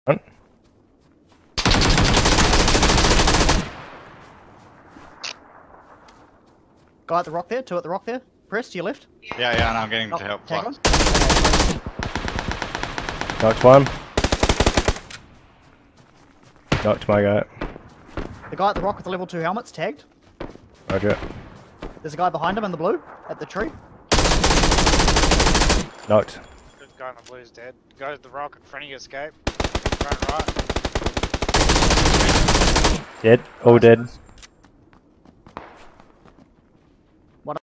Front. Guy at the rock there, two at the rock there. Press to your left. Yeah, and I'm getting to help. Tag on. Knocked one. Knocked my guy. The guy at the rock with the level 2 helmet's tagged. Roger. There's a guy behind him in the blue, at the tree. Knocked. Good guy in the blue's dead. Guy at the rock in front of you, escape. Front right. Dead. All dead.